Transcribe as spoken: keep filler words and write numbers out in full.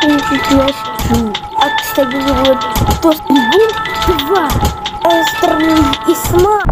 Я шучу. А, кстати, вот то, что два. Острый и сма.